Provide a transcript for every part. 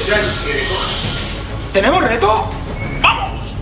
¿Tenemos reto? ¡Vamos!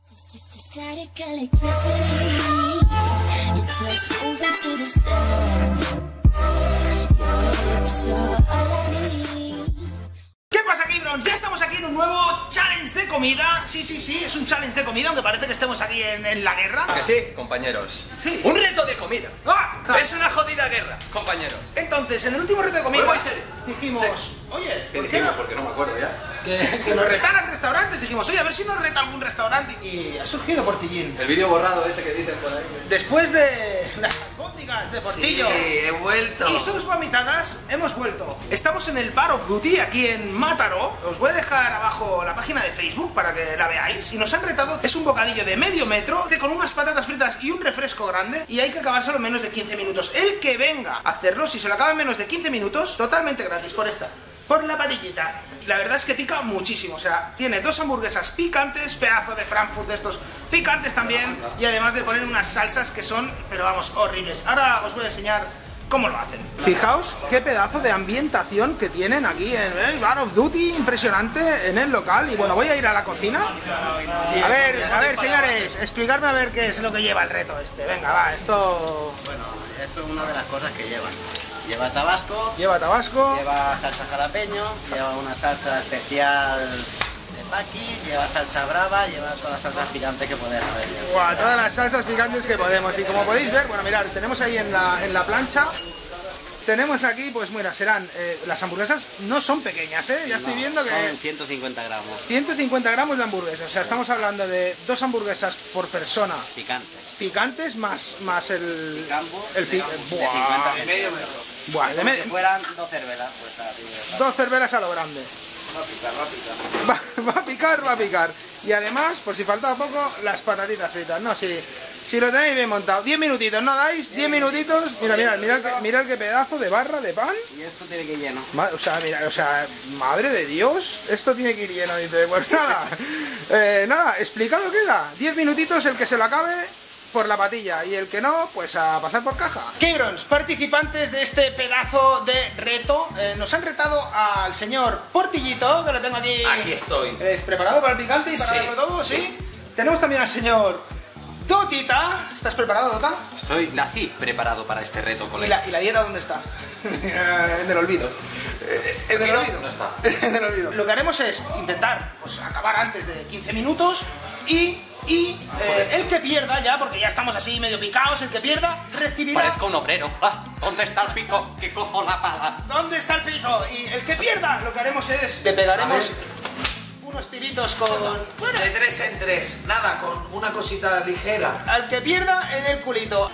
¿Qué pasa, K-Brons? Ya estamos aquí en un nuevo challenge de comida. Sí, es un challenge de comida, aunque parece que estemos aquí en la guerra. ¿Que sí, compañeros? Sí. Un reto de comida. ¡Ah! Es una jodida guerra, compañeros. Entonces, en el último reto de comida ¿Puedo ser? dijimos, Sí. oye, ¿Qué ¿por qué dijimos? no? Porque no me acuerdo ya. Que nos retaran restaurantes. Dijimos, oye, a ver si nos reta algún restaurante. Y ha surgido Portillín. El vídeo borrado ese que dicen por ahí. Después de las albóndigas de Portillo he vuelto. y sus vomitadas, hemos vuelto. Estamos en el Bar of Duty, aquí en Mataró. Os voy a dejar abajo la página de Facebook para que la veáis. Y nos han retado, es un bocadillo de medio metro, con unas patatas fritas y un refresco grande. Y hay que acabárselo en menos de 15 minutos. El que venga a hacerlo, si se lo acaba en menos de 15 minutos, totalmente gratis por esta. Por la patillita. La verdad es que pica muchísimo, o sea, tiene dos hamburguesas picantes, pedazo de Frankfurt de estos picantes también, y además le ponen unas salsas que son, pero vamos, horribles. Ahora os voy a enseñar cómo lo hacen. Fijaos qué pedazo de ambientación que tienen aquí en el Bar of Duty, impresionante en el local. Y bueno, voy a ir a la cocina. Sí, a ver, señores, explicarme a ver qué es lo que lleva el reto este. Venga, va, esto... Bueno, esto es una de las cosas que llevan. Lleva tabasco, Lleva tabasco. lleva salsa jalapeño, lleva una salsa especial de paqui, lleva salsa brava, lleva todas las salsas picantes que podés haber. Wow, todas las salsas picantes que podemos. Y como podéis ver, bueno, mirad, tenemos ahí en la plancha. Tenemos aquí, pues mira, serán, las hamburguesas no son pequeñas, ya estoy viendo que... Son 150 gramos. 150 gramos de hamburguesa, o sea, estamos hablando de 2 hamburguesas por persona. Picantes. Más el... Picambo el de 50 Buah. medio metro. Buah, de Como si fueran 2 cervelas, pues así. 2 cerveras a lo grande. Va a picar. Va a picar. Y además, por si faltaba poco, las patatitas fritas. No, si lo tenéis bien montado. 10 minutitos, ¿no dais? 10 minutitos. Mirad qué pedazo de barra de pan. Y esto tiene que ir lleno. O sea, madre de Dios, esto tiene que ir lleno. Dice, pues nada, explicado queda. 10 minutitos el que se lo acabe por la patilla, y el que no, pues a pasar por caja. K-Brons, participantes de este pedazo de reto, nos han retado al señor Portillito, que lo tengo aquí. Aquí estoy. ¿Preparado para el picante y para darlo todo? ¿Sí? Tenemos también al señor Dotita. ¿Estás preparado, Dota? Nací preparado para este reto, ¿Y colega. la dieta dónde está? En el olvido. En el olvido. No está. En el olvido. Lo que haremos es intentar, pues, acabar antes de 15 minutos y el que pierda ya, porque ya estamos así medio picados, el que pierda recibirá... Parezco un obrero. ¿Dónde está el pico? Que cojo la pala. ¿Dónde está el pico? Y el que pierda, lo que haremos es... Le pegaremos unos tiritos con... De 3 en 3. Nada, con una cosita ligera. Al que pierda en el culito.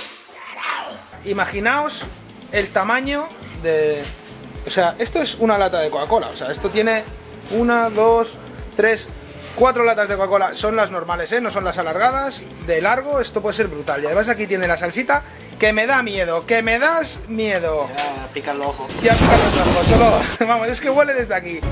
Imaginaos el tamaño de... O sea, esto es una lata de Coca-Cola. O sea, esto tiene 1, 2, 3, 4 latas de Coca-Cola. Son las normales, no son las alargadas. De largo, esto puede ser brutal. Y además aquí tiene la salsita que me da miedo. Que me das miedo. Ya pican los ojos. Ya pican los ojos. Solo... Vamos, es que huele desde aquí.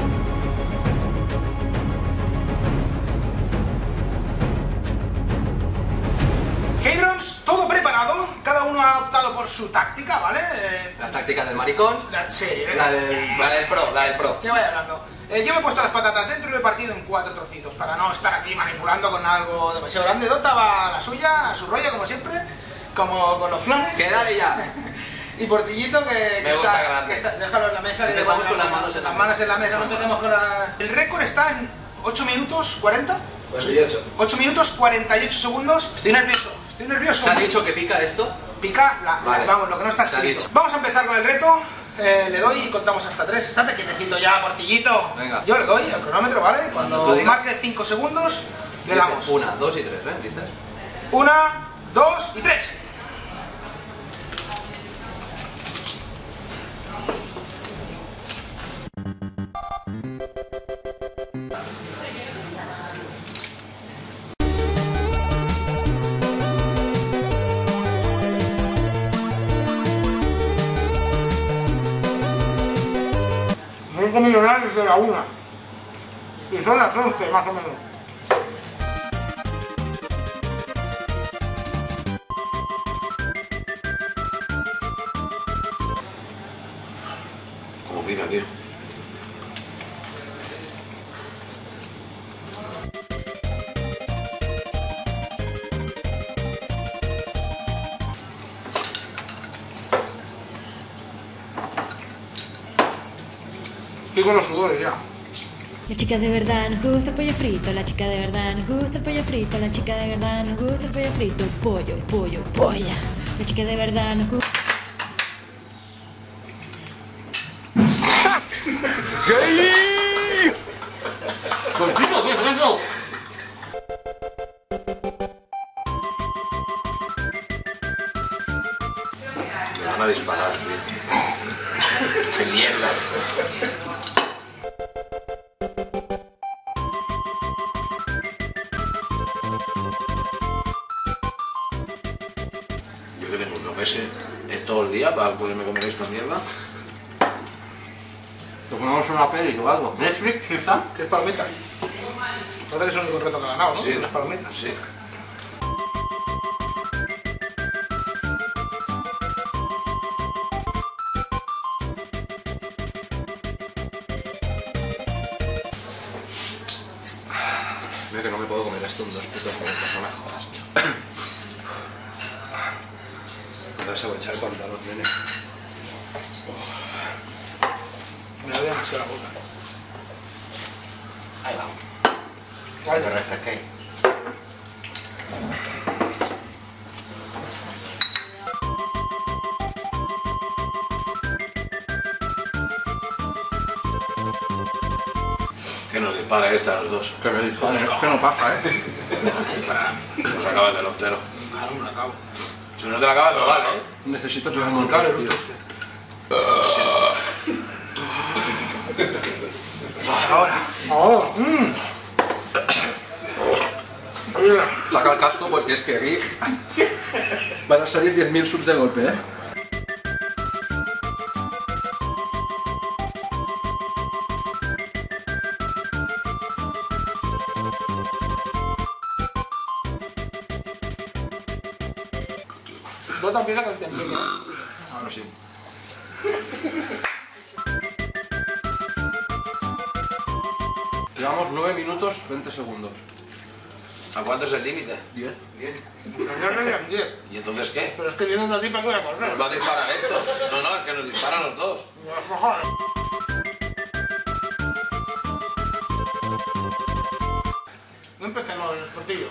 K-Brons, todo preparado, cada uno ha optado por su táctica, ¿vale? La táctica del maricón. Sí, La del pro. que vaya hablando. Yo me he puesto las patatas dentro y lo he partido en 4 trocitos para no estar aquí manipulando con algo demasiado grande. Dota va a la suya, a su rollo, como siempre, como con los flanes. Que dale ya. Y Portillito que Me gusta grande. déjalo en la mesa. Empezamos con las manos en la mesa. Las manos en la mesa, no empecemos con la... El récord está en 8 minutos 40. 48. 8 minutos 48 segundos. Estoy nervioso. ¿Se ha dicho que pica esto? Pica, Vale. vamos, lo que no está Se ha escrito. dicho. Vamos a empezar con el reto. Le doy y contamos hasta 3. Estate quietecito ya, Portillito. Venga. Yo le doy al cronómetro, ¿vale? Cuando Cuando tú digas. marque 5 segundos, le damos. 1, 2 y 3, dices. 1, 2 y 3. Millonarios de la 1 y son las 11 más o menos. Como pica, tío. Estoy con los sudores ya. La chica de verdad nos gusta el pollo frito, la chica de verdad nos gusta el pollo frito, la chica de verdad nos gusta el pollo frito, pollo, pollo, polla. La chica de verdad nos gusta. ¡Contigo, qué es eso! Me van a disparar, tío. ¡Qué mierda! Yo que tengo que comerse en todo el día para poderme comer esta mierda. Nos ponemos una peli o algo. Netflix, quizá. ¿Qué es palomitas? Parece que es el único reto que ha ganado, ¿no? Sí, Las palomitas. Sí. Mira que no me puedo comer esto en 2 putos minutos, no me jodas, tío. Me vas a echar el pantalón, nene. Me da demasiado la boca. Ahí va. Me refresqué. Que nos dispara esta a los dos. Que me disparen, es que no pasa, Nos acaba el delantero. Claro, me lo acabo. Si no te la acabas, no vale, ¿eh? Necesito que me Montar el tío. otro este. Ahora. Saca el casco porque es que aquí van a salir 10.000 subs de golpe, ¿eh? No te empieza que te empieza. Ahora sí. Llevamos 9 minutos 20 segundos. ¿A cuánto es el límite? 10. Ya serían 10. ¿Y entonces qué? Pero es que vienen de ti para que voy a correr. ¿Nos va a disparar esto? No, no, es que nos disparan los dos. Los cojones. No empecemos el portillo.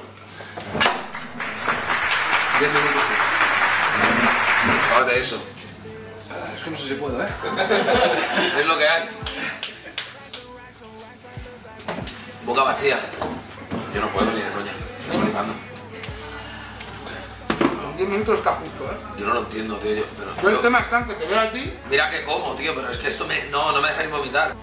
10 minutos justo. Acábate eso. Es que no sé si puedo, ¿eh? Es lo que hay. Boca vacía. Yo no puedo ni de coña. Estoy flipando. En 10 minutos está justo, ¿eh? Yo no lo entiendo, tío. Pero Yo el yo- tema está en que te veo a ti. Mira que como, tío, pero es que esto no me deja ni vomitar.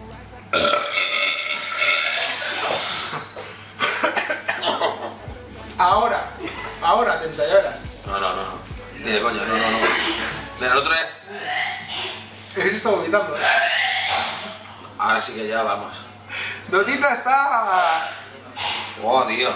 Ahora te entallarás. No. Ni de coña, no. Mira, el otro es... Ese está vomitando, ¿eh? Ahora sí que ya vamos. Dotita está... Oh, tío.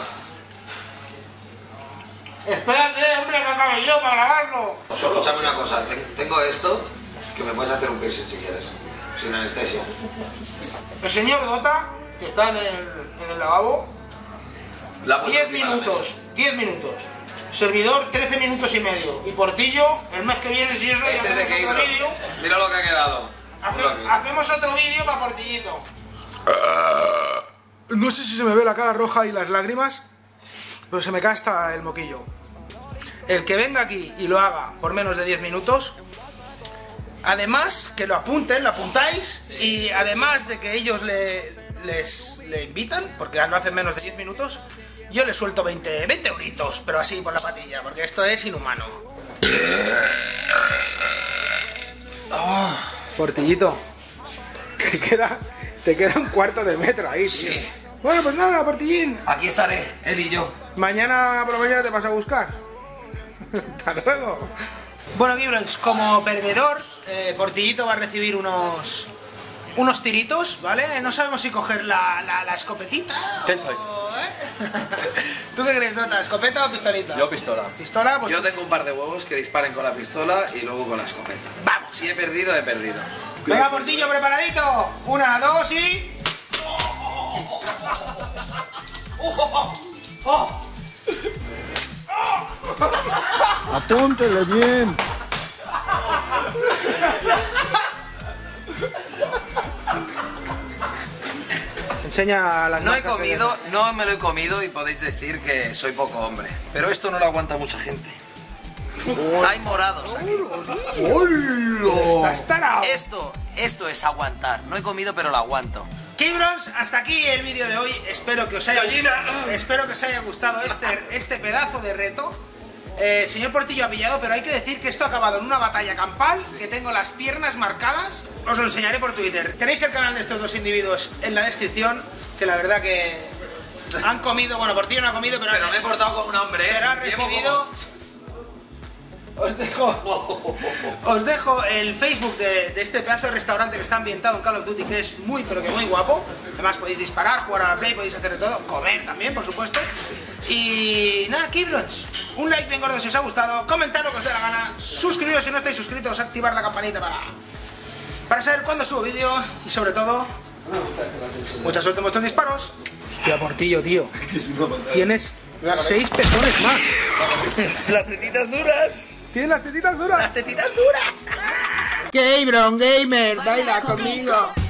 Espérate, hombre, que acabe yo para grabarlo. Escúchame una cosa. Tengo esto que me puedes hacer un piercing si quieres. Sin anestesia. El señor Dota, que está en el lavabo, La puedes 10 encima de la minutos, 10 minutos. Servidor, 13 minutos y medio. Y Portillo, el mes que viene, si eso, mesa. ya Este es de hacemos otro Keibro. vídeo. Mira lo que ha quedado. Ponlo aquí. Hacemos otro vídeo para Portillito. No sé si se me ve la cara roja y las lágrimas, pero se me cae hasta el moquillo. El que venga aquí y lo haga por menos de 10 minutos, además que lo apunten, lo apuntáis, y además de que ellos le invitan, porque lo hacen menos de 10 minutos, yo le suelto 20 euritos, pero así por la patilla, porque esto es inhumano. Portillito, te queda un cuarto de metro ahí, tío. Sí. Bueno, pues nada, Portillín. Aquí estaré, él y yo. Mañana por la mañana te vas a buscar. Hasta luego. Bueno, Gibrons, como perdedor, Portillito va a recibir unos tiritos, ¿vale? No sabemos si coger la escopetita. ¿Tú qué crees, Dota? ¿Escopeta o pistolita? Yo pistola. ¿Pistola? Pues Yo tengo un par de huevos que disparen con la pistola y luego con la escopeta. ¡Vamos! Si he perdido, he perdido. Venga, Portillo, preparadito. 1, 2 y... Apúntele bien. Enseña las No he marcas comido, no me lo he comido y podéis decir que soy poco hombre. Pero esto no lo aguanta mucha gente. Hay morados aquí. Estás tarao. Esto es aguantar. No he comido, pero lo aguanto. Kibrons, hasta aquí el vídeo de hoy. Espero que os haya gustado este pedazo de reto. Señor Portillo ha pillado, pero hay que decir que esto ha acabado en una batalla campal, que tengo las piernas marcadas. Os lo enseñaré por Twitter. Tenéis el canal de estos dos individuos en la descripción, que la verdad que han comido, bueno, Portillo no ha comido, pero me he portado como un hombre, pero ha recibido... Os dejo el Facebook de este pedazo de restaurante que está ambientado en Call of Duty, que es muy, pero que muy guapo. Además podéis disparar, jugar a la Play, podéis hacer de todo, comer también, por supuesto. Y nada, Kibrons, un like bien gordo si os ha gustado, comentad lo que os dé la gana, suscribiros si no estáis suscritos, activar la campanita para saber cuándo subo vídeo y sobre todo, mucha suerte en vuestros disparos. Hostia, Portillo, tío, tienes 6 pezones más. Las tetitas duras. Tienes las tetitas duras. Las tetitas duras. Kibron Gamer, baila conmigo.